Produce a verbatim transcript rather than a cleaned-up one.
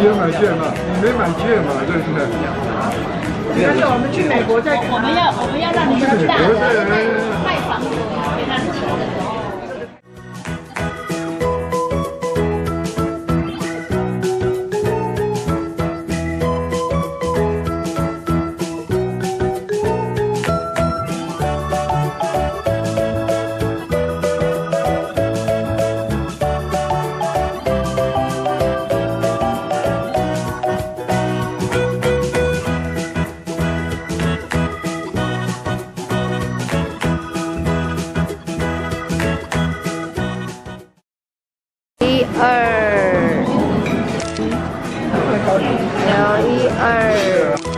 有买券嘛？你没买券嘛？对不对？ 但是我们去美国再， 我们要我们要让你们大的卖房子给他吃的。 一二，有一二。